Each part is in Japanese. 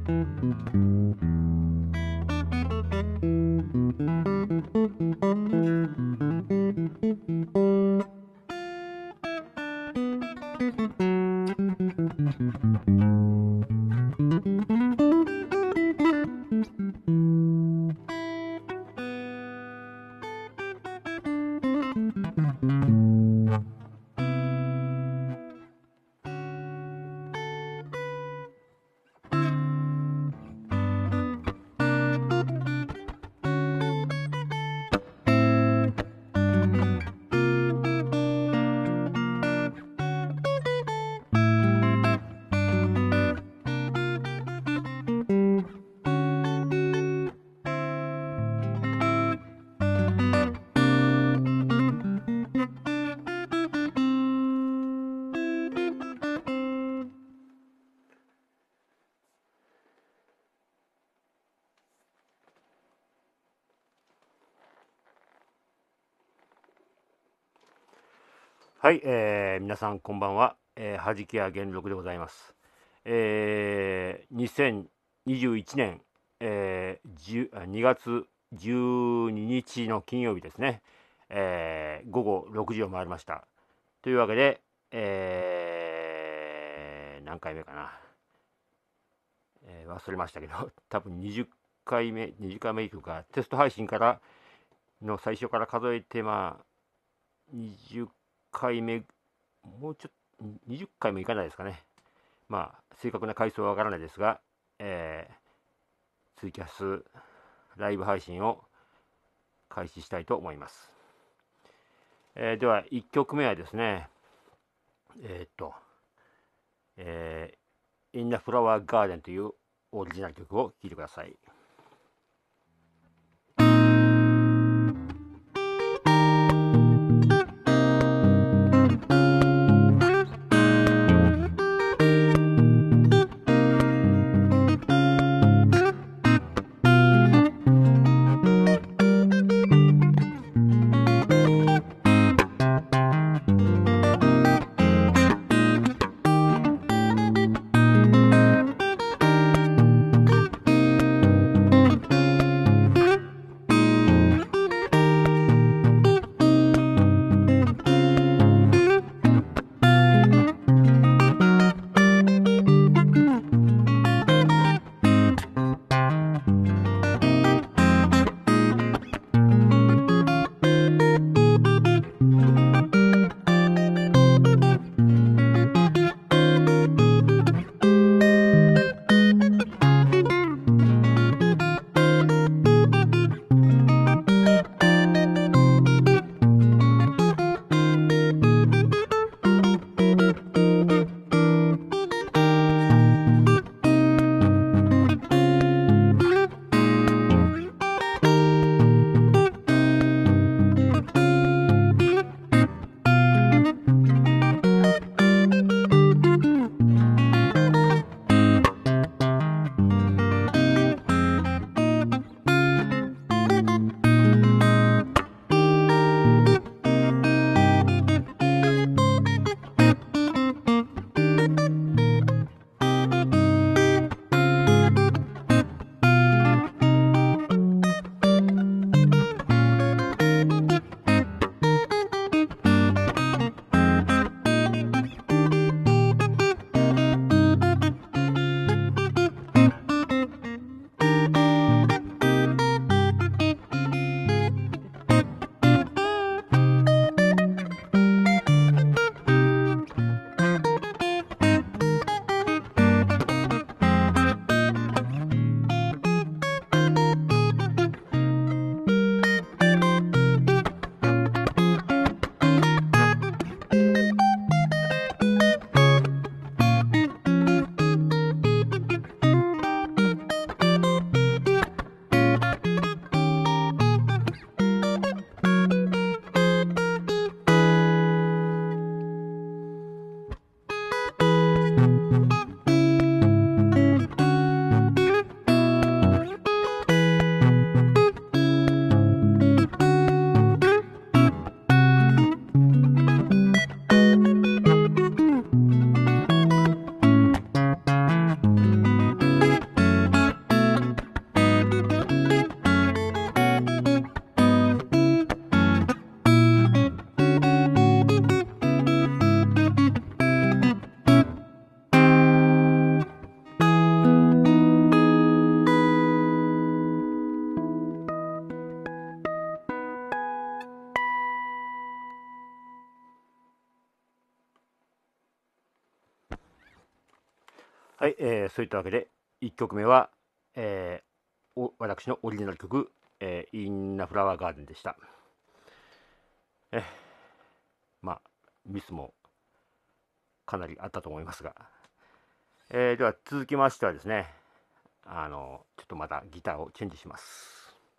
はい、皆さんこんばんは、はじきや元禄でございます。2021年、2月12日の金曜日ですね、午後6時を回りました。というわけで、何回目かな、忘れましたけど、多分20回目というか、テスト配信からの最初から数えて、20回目、もうちょっと20回もいかないですかね。正確な回数はわからないですが、ツイキャスライブ配信を開始したいと思います。では1曲目はですね、In the Flower Garden というオリジナル曲を聴いてください。 そういったわけで1曲目は、私のオリジナル曲、インナフラワーガーデンでした。まあミスもかなりあったと思いますが、では続きましてはですね、ちょっとまたギターをチェンジします。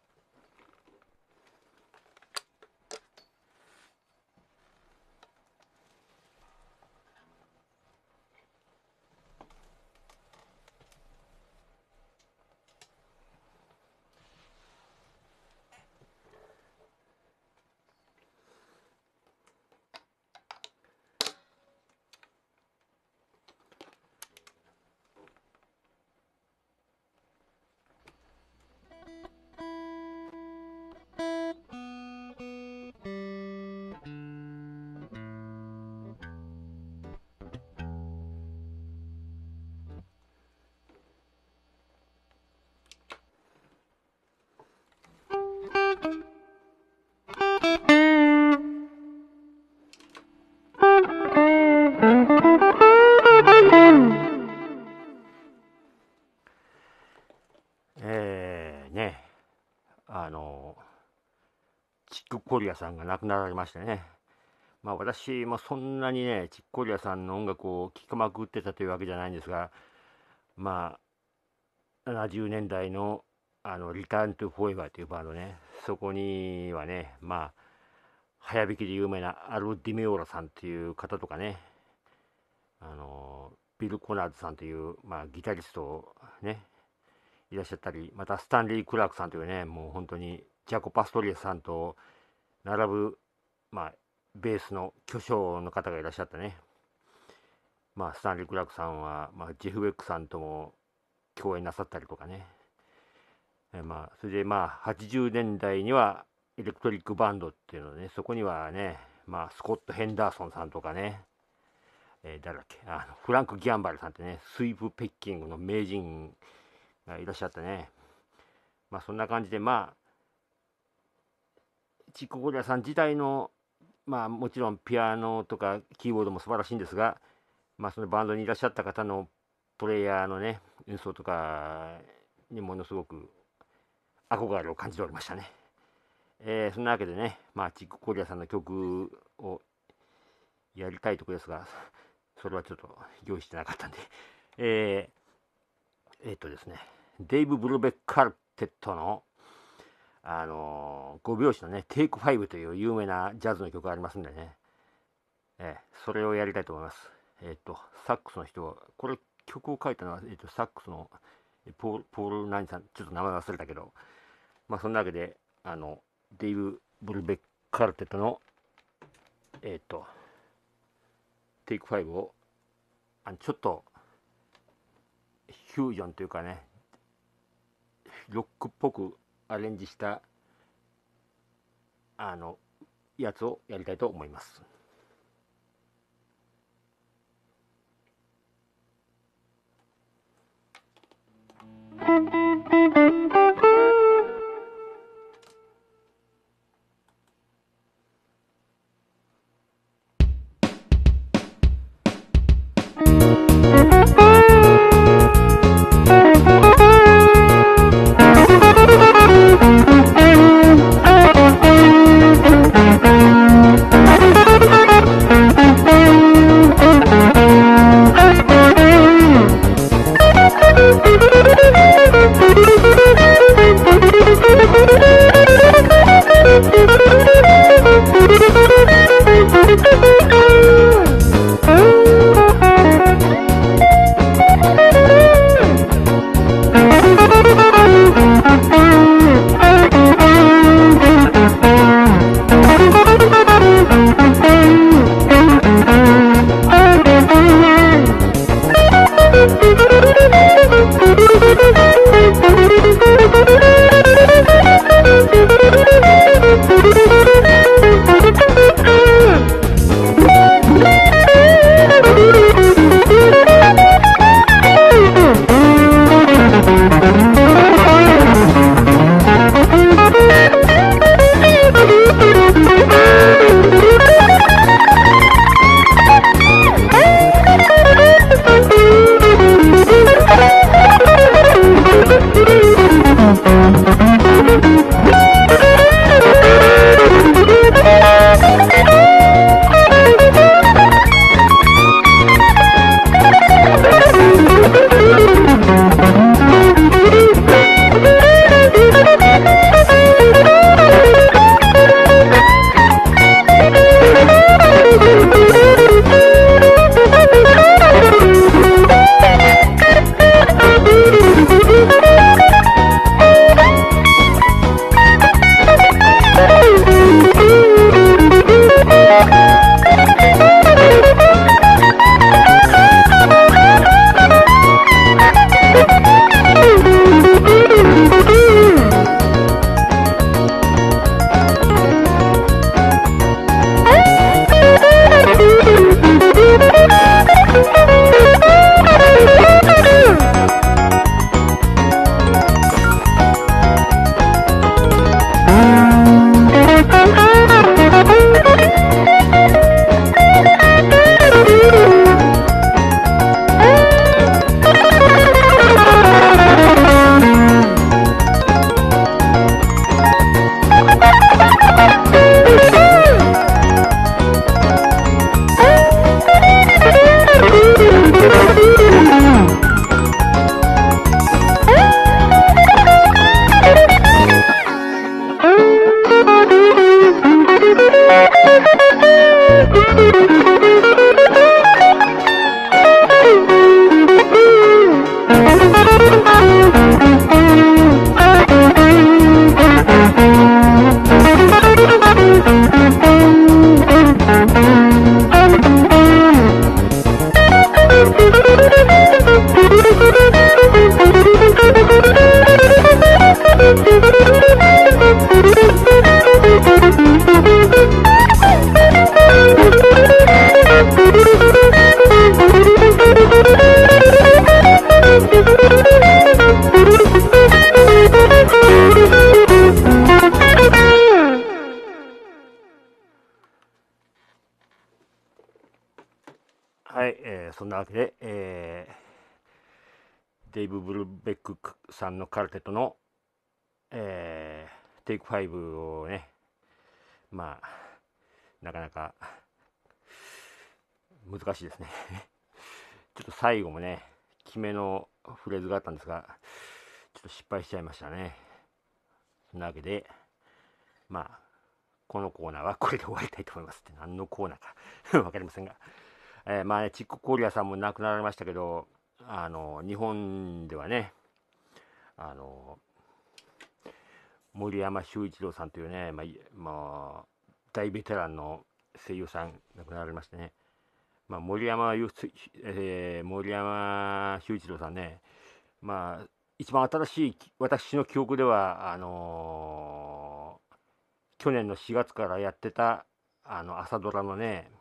チックコリアさんが亡くなられましてね、まあ私もそんなにね、チックコリアさんの音楽を聴きまくってたというわけじゃないんですが、まあ70年代のリターントゥフォーエバーというバンドね、そこにはね、まあ早弾きで有名なアル・ディメオーラさんという方とかね、ビル・コナーズさんという、まあ、ギタリストねいらっしゃったり、またスタンリー・クラークさんというね、もう本当にジャコ・パストリエさんと並ぶ、まあ、ベースの巨匠の方がいらっしゃったね。まあ、スタンリー・クラークさんは、まあ、ジェフ・ウェックさんとも共演なさったりとかね。まあ、それでまあ、80年代にはエレクトリックバンドっていうのね、そこにはね、まあ、スコット・ヘンダーソンさんとかね、誰だっけ、フランク・ギャンバルさんってね、スイープ・ペッキングの名人がいらっしゃったね。まあそんな感じで、まあチックコリアさん自体の、まあもちろんピアノとかキーボードも素晴らしいんですが、まあそのバンドにいらっしゃった方のプレイヤーのね演奏とかにものすごく憧れを感じておりましたね。そんなわけでね、まあチックコリアさんの曲をやりたいところですが、それはちょっと用意してなかったんで、ですね、デイブ・ブルベック・カルテットの、5拍子のね、テイク5という有名なジャズの曲がありますんでね、それをやりたいと思います。サックスの人は、これ曲を書いたのは、サックスのポール・ナインさん、ちょっと名前忘れたけど、まあそんなわけで、デイブ・ブルベック・カルテットの、テイク5をちょっとフュージョンというかね、ロックっぽくアレンジしたやつをやりたいと思います。 そんなわけで、デイブ・ブルベックさんのカルテットの、テイク5をね、まあなかなか難しいですねちょっと最後もね決めのフレーズがあったんですが、ちょっと失敗しちゃいましたね。そんなわけで、まあこのコーナーはこれで終わりたいと思います。って何のコーナーか分かりませんが、まあね、チック・コリアさんも亡くなられましたけど、日本ではね、森山修一郎さんというね、大ベテランの声優さん亡くなられましてね、森山修一郎さんね、一番新しい私の記憶では去年の4月からやってた朝ドラのね、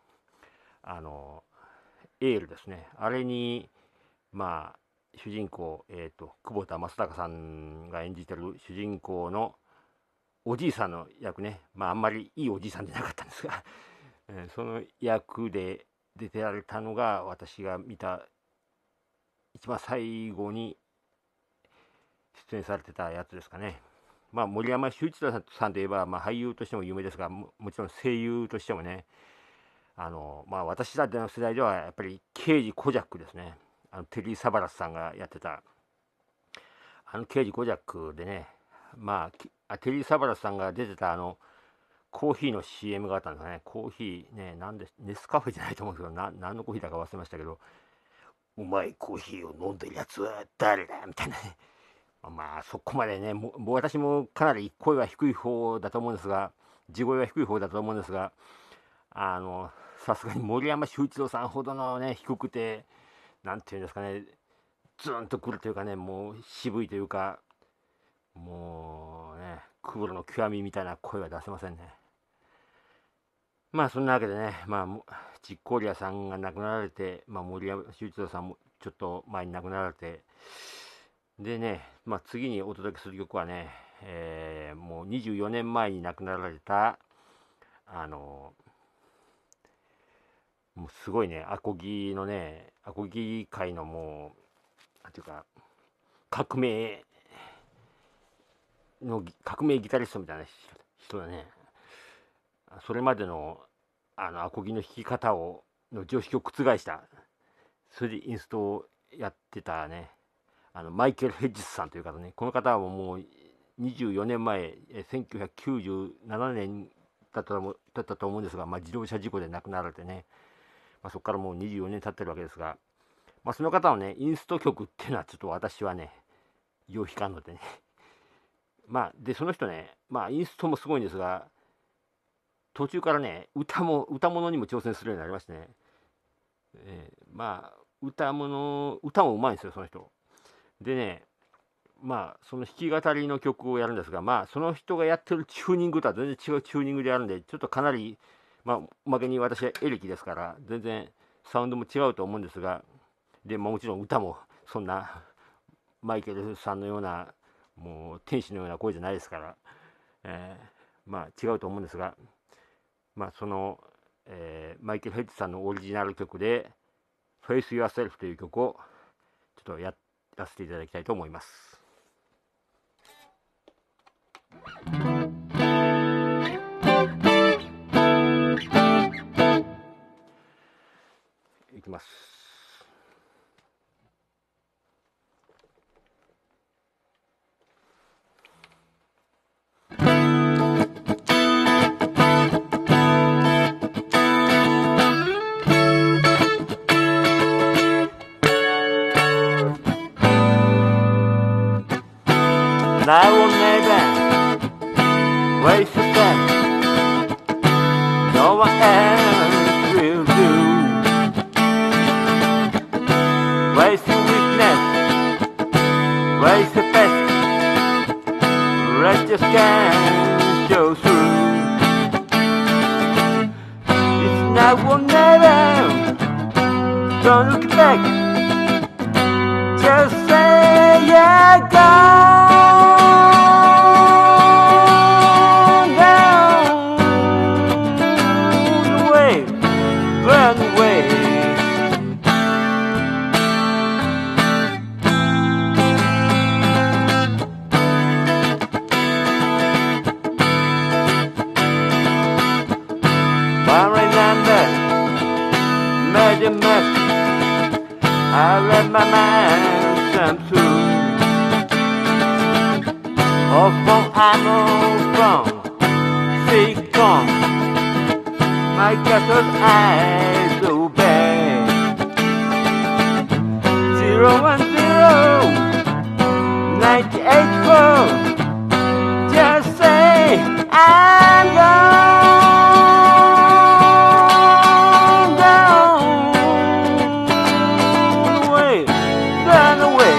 エールですね、あれに主人公、久保田正孝さんが演じてる主人公のおじいさんの役ね、あんまりいいおじいさんじゃなかったんですがその役で出てられたのが私が見た一番最後に出演されてたやつですかね。森山修一郎さんといえば、俳優としても有名ですが、もちろん声優としてもね、私たちの世代ではやっぱり刑事コジャックですね。テリー・サバラスさんがやってた刑事コジャックでね、テリー・サバラスさんが出てたコーヒーの CM があったんですかね。コーヒーね、なんでネスカフェじゃないと思うんですけど、何のコーヒーだか忘れましたけど、うまいコーヒーを飲んでるやつは誰だみたいなねそこまでね、もう私もかなり声は低い方だと思うんですが、地声は低い方だと思うんですが、さすがに森山修一郎さんほどのね、低くて、なんていうんですかね、ズーンとくるというかね、もう渋いというか、もうね、クールの極みみたいな声は出せませんね。そんなわけでね、チッコーリアさんが亡くなられて、森山修一郎さんもちょっと前に亡くなられて、でね、次にお届けする曲はね、もう24年前に亡くなられたもうすごいね、アコギ界のもうなんていうか革命ギタリストみたいな人だね。それまでのアコギの弾き方の常識を覆した、それでインストをやってたね、マイケル・ヘッジスさんという方ね。この方はもう24年前、1997年だったと思うんですが、自動車事故で亡くなられてね、そこからもう24年経ってるわけですが、その方のね、インスト曲っていうのはちょっと私はね、よう弾かんのでねでその人ね、インストもすごいんですが、途中からね、歌物にも挑戦するようになりましてね、歌もうまいんですよ、その人でね。その弾き語りの曲をやるんですが、その人がやってるチューニングとは全然違うチューニングでやるんで、ちょっとかなりおまけに私はエレキですから全然サウンドも違うと思うんですが、で、もちろん歌もそんなマイケルさんのようなもう天使のような声じゃないですから、違うと思うんですが、その、マイケル・ヘッジさんのオリジナル曲で「Face Yourself」という曲をちょっとやらせていただきたいと思います。いきます。I will never waste a step. No one else will do. Waste your weakness, waste your best. Let your scan show through. It's now or never. Don't look back. Just say yeah, go. Often I'm open, sick on my castle's eyes obey. 010-984, just say I'm gone away, run away.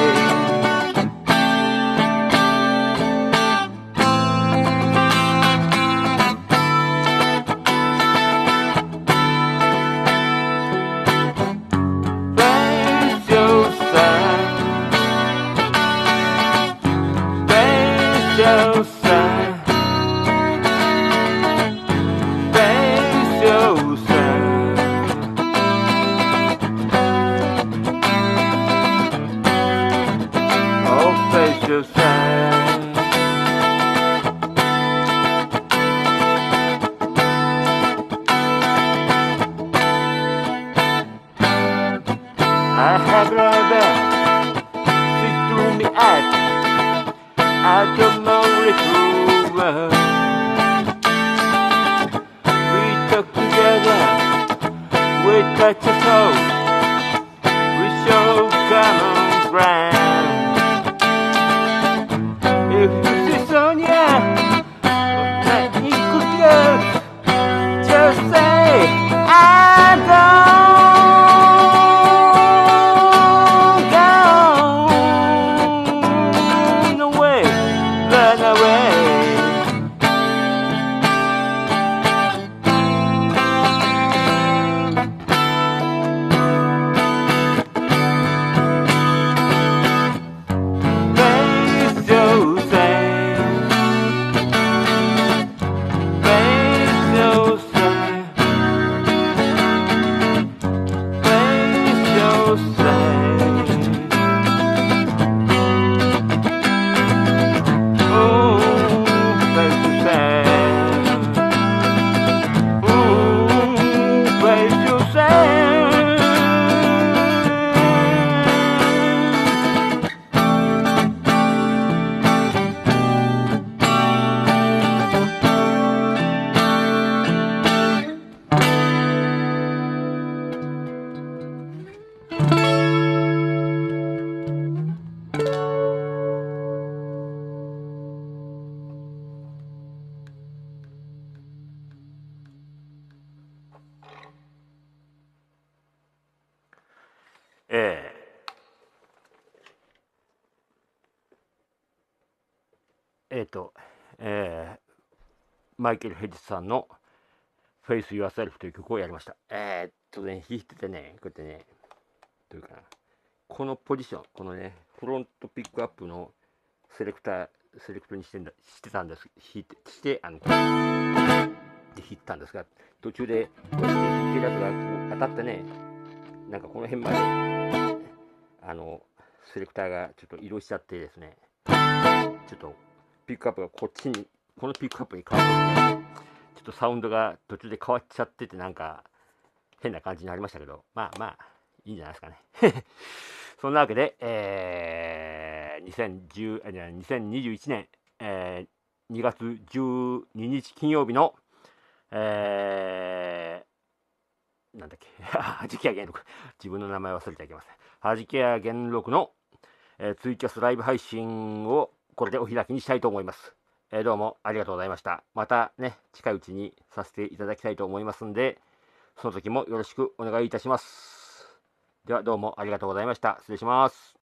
So sad, face so sad. Oh, face so sad. I have never seen through me out of my river. We talk together, we touch a soul, we show common ground. If you see Sonia, let me cook you, just say I don't away, run away. Face so sad, face so sad, face so sad. Oh, face so sad. Oh, face so sad.マイケル・ヘッジさんの Face Yourself という曲をやりました。弾いててね、こうやってね、どういうかな、このポジション、このね、フロントピックアップのセレクトにしてたんです、で弾いたんですが、途中でこうやって弾いてるやつがこう当たってね、なんかこの辺までセレクターがちょっと移動しちゃってですね、ちょっとピックアップがこのピックアップに変わってね、ちょっとサウンドが途中で変わっちゃってて、なんか変な感じになりましたけど、まあいいんじゃないですかね。そんなわけで、2021年、2月12日金曜日の、なんだっけ、はじきや元禄、自分の名前忘れてはいけません。はじきや元禄の、ツイキャスライブ配信をこれでお開きにしたいと思います。どうもありがとうございました。またね、近いうちにさせていただきたいと思いますんで、その時もよろしくお願いいたします。ではどうもありがとうございました。失礼します。